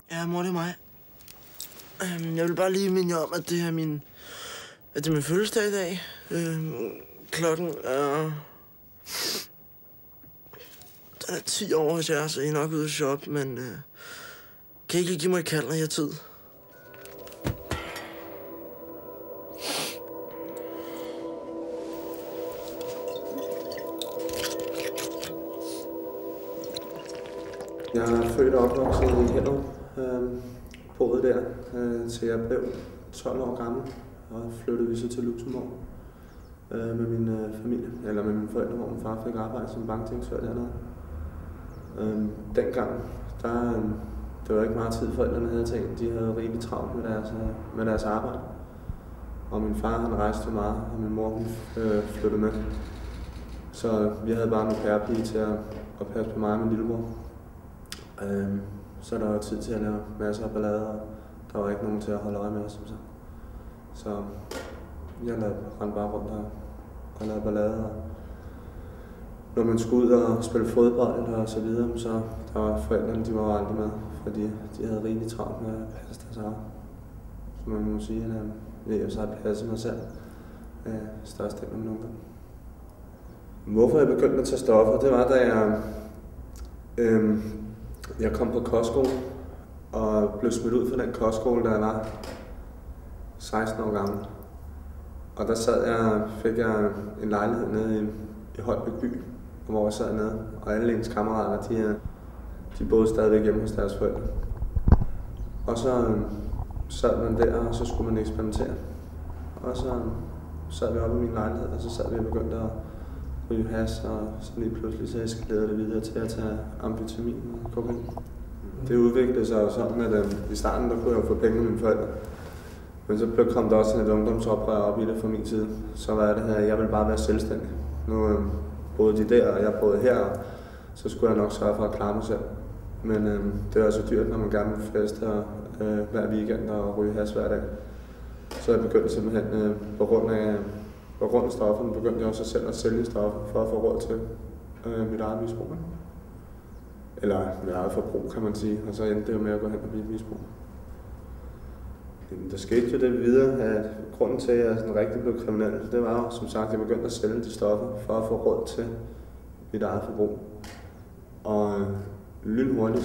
Ja, mor, det er mig. Jeg vil bare lige minde jer om, at det er min fødselsdag i dag. Klokken er... Den er 10 år hos jer, så I er nok ude at shoppe, men... kan I ikke give mig et kald, når I har tid? Jeg er født og opvokset i Hellerup. Boede der til jeg blev 12 år gammel, og flyttede vi så til Luxembourg med min familie, eller med mine forældre, hvor min far fik arbejde som bankdirektør dernede. Dengang, det var ikke meget tid, forældrene havde til. De havde rigtig travlt med deres arbejde. Og min far, han rejste meget, og min mor, hun flyttede med. Så vi havde bare en au-pair-pige til at passe på mig og min lillebror. Så der var tid til at lave masser af ballader, og der var ikke nogen til at holde øje med os. Så jeg rendte bare rundt og lavede ballader. Når man skulle ud og spille fodbold og så videre, så der var forældrene, de var aldrig med, fordi de havde rigtig travlt med at passe deres arbejde. Så man må sige, at jeg så har passet mig selv størstedelen af nogen. Hvorfor jeg begyndte at tage stoffer, det var, da jeg kom på kostskole og blev smidt ud fra den kostskole, da jeg var 16 år gammel. Og der fik jeg en lejlighed nede i Holbæk by, hvor jeg sad nede, og alle ens kammerater, de boede stadigvæk hjemme hos deres forældre. Og så sad man der, og så skulle man eksperimentere. Og så sad vi oppe i min lejlighed, og så sad vi og begyndte at ryge hash, og så lige pludselig så eskalerede det videre til at tage amfetamin og kokain. Det udviklede sig jo sådan, at i starten der kunne jeg jo få penge af mine forældre. Men så kom der også et ungdomsoprør op i det fra min side. Så var det her, at jeg ville bare være selvstændig. Nu boede de der, og jeg boede her, og så skulle jeg nok sørge for at klare mig selv. Men det var så dyrt, når man gerne ville feste hver weekend og ryge hash hver dag. Så jeg begyndte simpelthen på grund af stofferne, begyndte jeg også selv at sælge stoffer for at få råd til mit eget misbrug. Eller mit eget forbrug, kan man sige. Og så endte det jo med at gå hen og blive misbrug. Der skete jo det videre, at grunden til, at jeg sådan rigtig blev kriminel, det var jo, som sagt, at jeg begyndte at sælge de stoffer for at få råd til mit eget forbrug. Og lynhurtigt,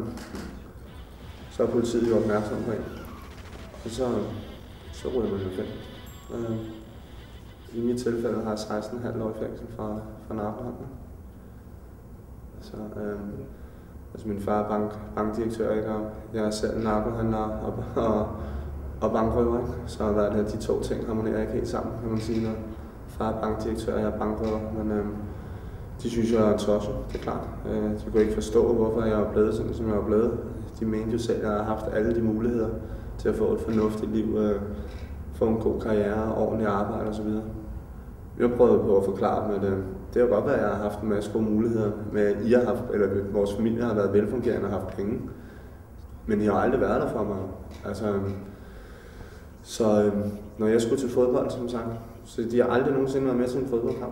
så er politiet jo opmærksom på en. Og så ryger man jo fængsel. I mit tilfælde har jeg 16,5 år i fængsel for narkohandel. Altså min far er bankdirektør, ikke? Og jeg er selv narkohandler og bankrøver, ikke? Så de to ting harmonerer ikke helt sammen, kan man sige. Når far er bankdirektør, og jeg er bankrøver. Men de synes, jeg er tosset, det er klart. De kunne ikke forstå, hvorfor jeg er blevet sådan, som jeg er blevet. De mente jo selv, at jeg har haft alle de muligheder til at få et fornuftigt liv, få en god karriere, ordentlig arbejde osv. Jeg har prøvet på at forklare dem, at det er jo godt, at jeg har haft en masse gode muligheder med, at I har haft, eller vores familie har været velfungerende og haft penge. Men I har aldrig været der for mig. Altså, så når jeg skulle til fodbold, som sagt, så de har aldrig nogensinde været med til en fodboldkamp.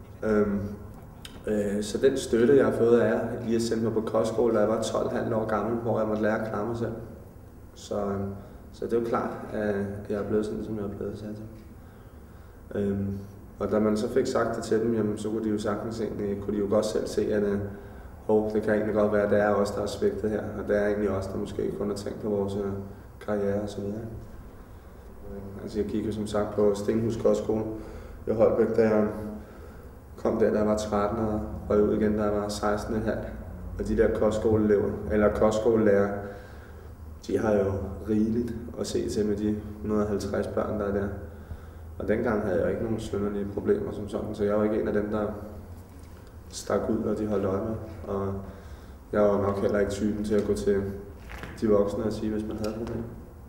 Så den støtte, jeg har fået af jer, I har sendt mig på kostskole, da jeg var 12,5 år gammel, hvor jeg måtte lære at klare mig selv. Så det er jo klart, at jeg er blevet sådan, som jeg er blevet sat til. Og da man så fik sagt det til dem, jamen, så kunne de jo sagtens kunne de jo godt selv se, at det kan egentlig godt være, at det er os, der har svigtet her, og det er egentlig os, der måske kun har tænkt på vores karriere og så videre. Altså jeg gik jo som sagt på Stenhus Kostskole i Holbæk, da jeg kom der, da jeg var 13 og røg ud igen, da jeg var 16,5. Og de der kostskoleelever, eller kostskolelærer, de har jo rigeligt at se til med de 150 børn, der er der. Og dengang havde jeg ikke nogen synderlige problemer som sådan, så jeg var ikke en af dem, der stak ud, og de holdt øje med. Og jeg var nok heller ikke typen til at gå til de voksne og sige, hvis man havde problemer.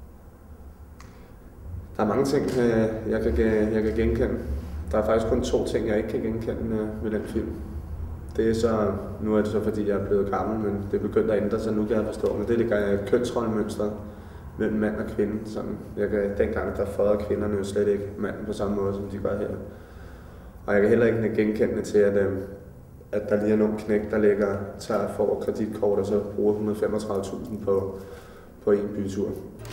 Der er mange ting, jeg kan genkende. Der er faktisk kun 2 ting, jeg ikke kan genkende med den film. Det er så, nu er det så fordi, jeg er blevet gammel, men det er begyndt at ændre sig, nu kan jeg forstå. Men det er kønsrollemønstret mellem mand og kvinde. Sådan, dengang der fodrede kvinderne jo slet ikke manden på samme måde, som de gør her. Og jeg kan heller ikke genkende til, at der lige er nogle knæk, der tager for kreditkort og så bruger 135.000 på en bytur.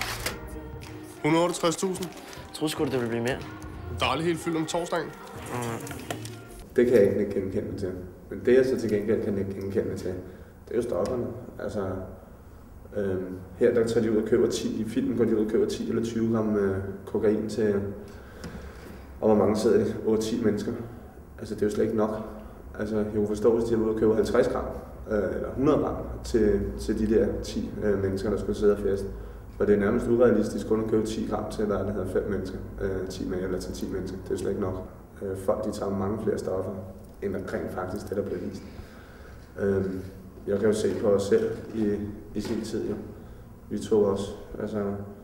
168.000. Jeg troede sgu, det ville blive mere. Der er aldrig helt fyldt om torsdagen. Det kan jeg ikke genkende til. Men det, jeg så til gengæld kan genkende til, det er jo stofferne. Altså, her der tager de ud og køber 10, i filmen går de ud og køber 10 eller 20 gram kokain til, og hvor mange sidder de? 8-10 mennesker. Altså, det er jo slet ikke nok. Altså, jeg kunne forstå, hvis de er ude og købe 50 gram, eller 100 gram til de der 10 mennesker, der skulle sidde og feste. For det er nærmest urealistisk kun at købe 10 gram til, der hedder 5 mennesker, 10 med, eller til 10 mennesker. Det er slet ikke nok. Folk de tager mange flere stoffer, end omkring faktisk det, der bliver vist. Jeg kan jo se på os selv i sin tid, jo. Vi tog også, altså,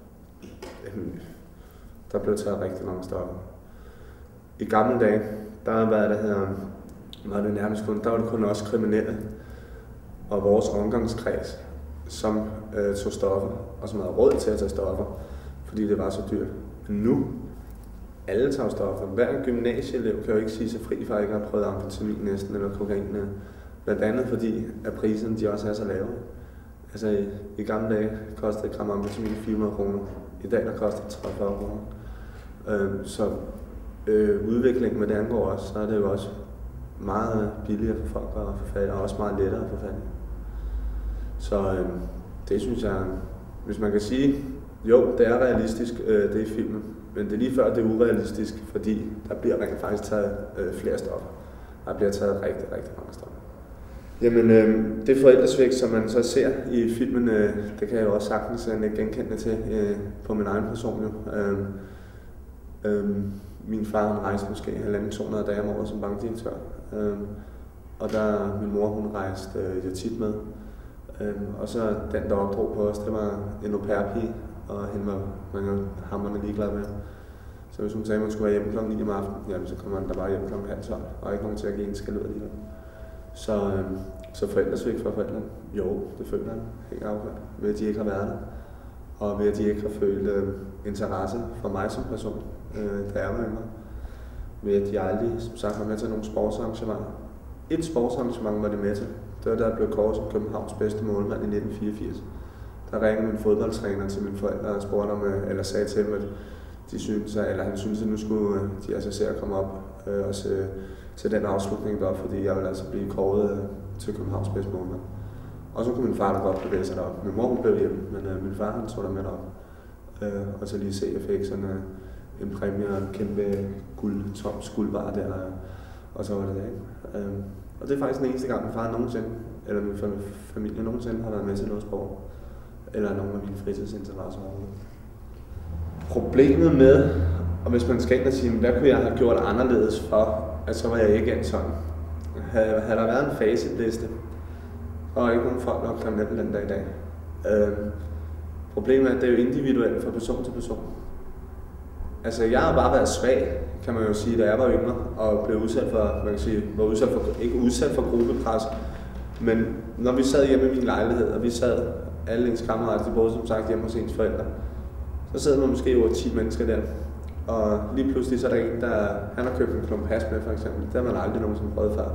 der blev taget rigtig mange stoffer. I gamle dage, der var det nærmest kun, der var det kun også kriminelle og vores omgangskreds, som tog stoffer, og som havde råd til at tage stoffer, fordi det var så dyrt. Men nu, alle tager stoffer. Hver gymnasieelev kan jo ikke sige sig fri for at ikke have prøvet amfetamin næsten, eller kokain. Blandt andet fordi, at priserne de også er så lave. Altså i gamle dage kostede et gram amfetamin 400 kroner. I dag der koster det 30 kroner. Så udviklingen med det angår også, så er det jo også meget billigere for folk at få fat, og også meget lettere at få fat. Så det synes jeg, hvis man kan sige, jo, det er realistisk, det i filmen, men det er lige før, det er urealistisk, fordi der bliver rent faktisk taget flere stoffer. Der bliver taget rigtig, rigtig mange stoffer. Jamen, det forældresvigt, som man så ser i filmen, det kan jeg jo også sagtens genkende til på min egen person. Jo. Min far han rejste måske 1.500-200 dage om året som bankdirektør, og der min mor hun rejste jeg tit med. Og så den, der opdrog på os, det var en au pair-pige, og hende var man hamrende ligeglad med. Så hvis hun sagde, at man skulle være hjemme kl. 9 om aftenen, jamen, så kommer man der bare hjem kl. 11:30, og ikke nogen til at give en skæld ud alligevel. Så forældresvigt for forældrene, jo, det føler jeg helt afgørende, ved at de ikke har været der, og ved at de ikke har følt interesse for mig som person, da jeg var yngre. Ved at de aldrig, som sagt, var med til nogle sportsarrangementer. Et sportsarrangement var de med til. Det var der blev kåret som Københavns bedste målmand i 1984. Der ringede min fodboldtræner til mine forældre og spurgte om, eller sagde til dem, at han syntes, at nu skulle de altså se at komme op og se til den afslutning der, fordi jeg ville altså blive kåret til Københavns bedste målmand. Og så kunne min far da godt bevæge sig derop. Min mor hun blev hjemme, men min far han tog der med derop. Og så lige se, at jeg fik sådan en præmie og en kæmpe guldbar der, og så var det det, ikke? Og det er faktisk den eneste gang, min far nogensinde, eller min familie nogensinde har været med til noget sport, eller nogle af mine fritidsinteresser overhovedet. Problemet med, og hvis man skal ind og sige, hvad kunne jeg have gjort anderledes for, at så var jeg ikke en sådan. Havde der været en facitliste, og ikke nogen folk, der var kriminelle den dag i dag. Problemet er, at det er jo individuelt fra person til person. Altså, jeg har bare været svag, kan man jo sige, da jeg var yngre, og blev udsat for, man kan sige, ikke udsat for gruppepres, men når vi sad hjemme i min lejlighed, og vi sad alle ens kammerater, de boede som sagt hjemme hos ens forældre, så sidder man måske over 10 mennesker der, og lige pludselig så er der en, han har købt en klump hash med for eksempel, det har man aldrig nogensinde prøvet før.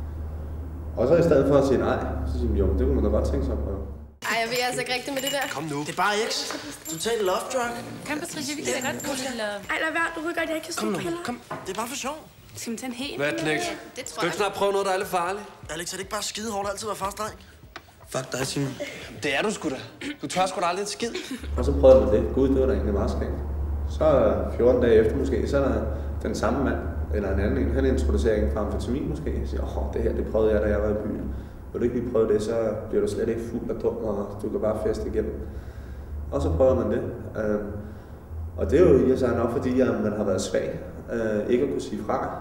Og så i stedet for at sige nej, så siger man, jo, det kunne man da godt tænke sig at prøve. Ej, jeg ved altså ikke rigtigt med det der. Kom nu. Det er bare X. Total love drug. Kom, Patricia, vi kan da godt gå lidt love. Ej, lad være. Du ved godt, jeg ikke kan Kom stå nu, på heller. kom. Det er bare for sjov. Skal vi tage en hel? Hvad, Knægt? Det tror Skal du ikke snart prøve noget, der er lidt farligt? Alex, er det ikke bare skide hårdt altid at være fast dreng? Fuck dig, Simon. Det er du sgu da. Du tør sgu da aldrig et skid. Og så prøvede man det. Gud, det var da egentlig meget skægt. Så 14 dage efter måske, så er der den samme mand, eller en anden en, han introducerer en fra amfetamin måske. Jeg siger, det her, det prøvede jeg, da jeg var i byen. Vil du ikke lige prøve det, så bliver du slet ikke fuld og dum, og du kan bare feste igennem. Og så prøver man det. Og det er jo i sig nok, fordi man har været svag. Ikke at kunne sige fra.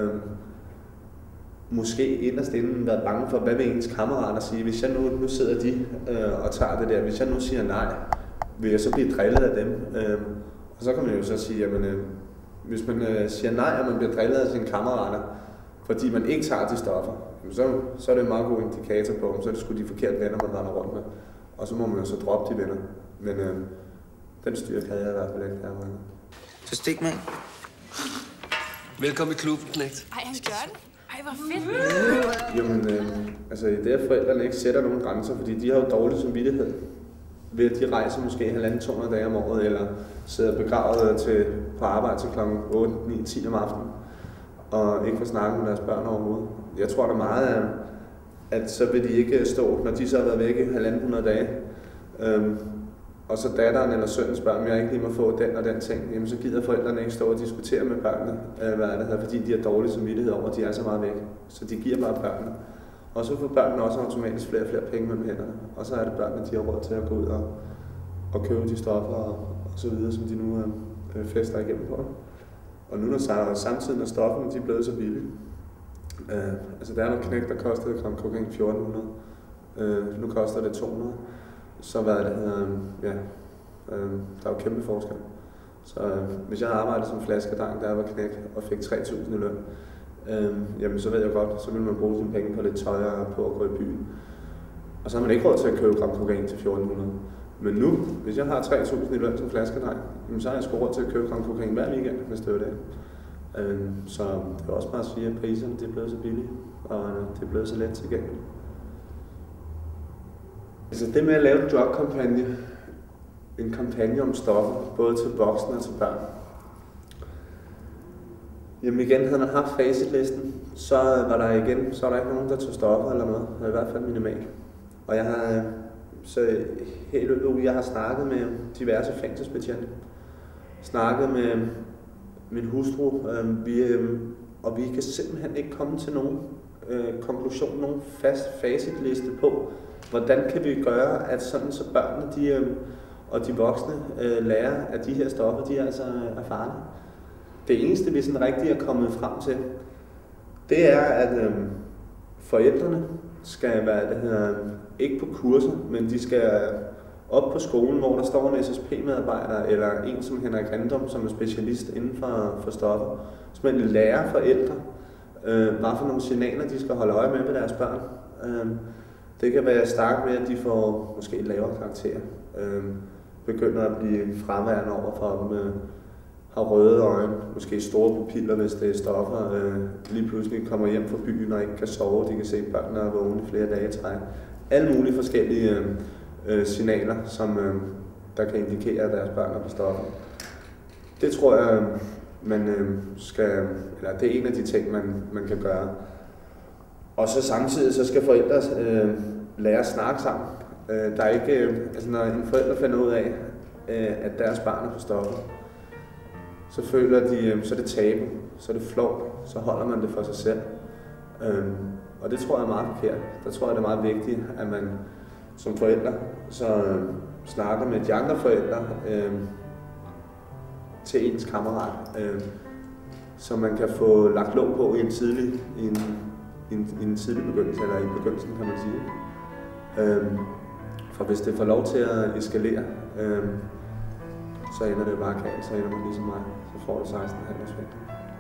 Måske inderst inden været bange for, hvad vil ens kammerater sige. Hvis jeg nu sidder de og tager det der, hvis jeg nu siger nej, vil jeg så blive drillet af dem. Og så kan man jo så sige, jamen, hvis man siger nej, og man bliver drillet af sine kammerater, fordi man ikke tager de stoffer, så er det en meget god indikator på, så er det sgu de forkerte venner, man render rundt med. Og så må man jo så droppe de venner. Men den styrke havde jeg i hvert fald ikke der. Så stik, mand. Velkommen i klubben, Knægt. Ej, han gør det. Ej, hvor fedt. Jamen, altså det er, at forældrene ikke sætter nogen grænser, fordi de har jo dårlig samvittighed. ved at de rejser måske 150-200 dage om året, eller sidder begravet på arbejde til kl. 8, 9, 10 om aftenen, og ikke får snakket med deres børn overhovedet. Jeg tror, der er meget af, at så vil de ikke stå, når de så har været væk i 150 dage, og så datteren eller sønnens børn, jeg ikke lige må få den og den ting, jamen så gider forældrene ikke stå og diskutere med børnene, fordi de har dårlig samvittighed over, at de er så meget væk. Så de giver bare børnene. Og så får børnene også automatisk flere og flere penge mellem hænderne. Og så er det børnene, de har råd til at gå ud og købe de stoffer og så videre, som de nu fester igennem på. Og nu når samtidig når stofferne de er blevet så billige. Altså der er noget knæk, der kostede gram kokain 1400. Nu koster det 200. Så hvad det hedder, der er jo kæmpe forskel. Så hvis jeg havde arbejdet som flaskedreng, der var knæk og fik 3.000 i løn, jamen så ved jeg godt, så vil man bruge sine penge på lidt tøj og på at gå i byen. Og så har man ikke råd til at købe gram kokain til 1400. Men nu, hvis jeg har 3.000 i løn som flaskedreng, så har jeg sgu råd til at købe gram kokain hver weekend, hvis det var det. Så det er også bare at sige, at priserne det er blevet så billige, og det er blevet så let tilgængeligt. Altså det med at lave en drugkampagne, en kampagne om stoffer, både til voksne og til børn. Jamen igen, havde man haft facitlisten, så var der ikke nogen, der tog stoffer eller noget, i hvert fald minimalt. Og jeg har jeg har snakket med diverse fængselsbetjente, snakket med min hustru, og vi kan simpelthen ikke komme til nogen konklusion, nogen fast facitliste på, hvordan kan vi gøre, at sådan så børnene og de voksne lærer, at de her stoffer, de altså er farlige. Det eneste, vi sådan rigtig er kommet frem til, det er, at forældrene skal være, ikke på kurser, men de skal op på skolen, hvor der står en SSP-medarbejder, eller en som Henrik Rindom, som er specialist inden for stoffer. Så man lærer forældre, hvad for nogle signaler, de skal holde øje med deres børn. Det kan være start med, at de får måske lavere karakterer, begynder at blive fraværende over for dem, har røde øjne, måske store pupiller, hvis det er stoffer, lige pludselig kommer hjem fra byen og ikke kan sove, de kan se børnene er vågne flere dage i træk. Alle mulige forskellige signaler, som der kan indikere, at deres børn er på stoffer. Det tror jeg, det er en af de ting, man kan gøre. Og så samtidig så skal forældre lære at snakke sammen. Der er ikke, når en forælder finder ud af, at deres barn er på stoffer, så føler de, så er det tabu, så er det flovt, så holder man det for sig selv. Og det tror jeg er meget forkert. Der tror jeg, det er meget vigtigt, at man som forældre så snakker med de andre forældre til ens kammerat, så man kan få lagt låg på i en tidlig begyndelse, eller i begyndelsen kan man sige. For hvis det får lov til at eskalere, så ender det bare galt, så ender man ligesom mig, så får du 16,5 års fængsel.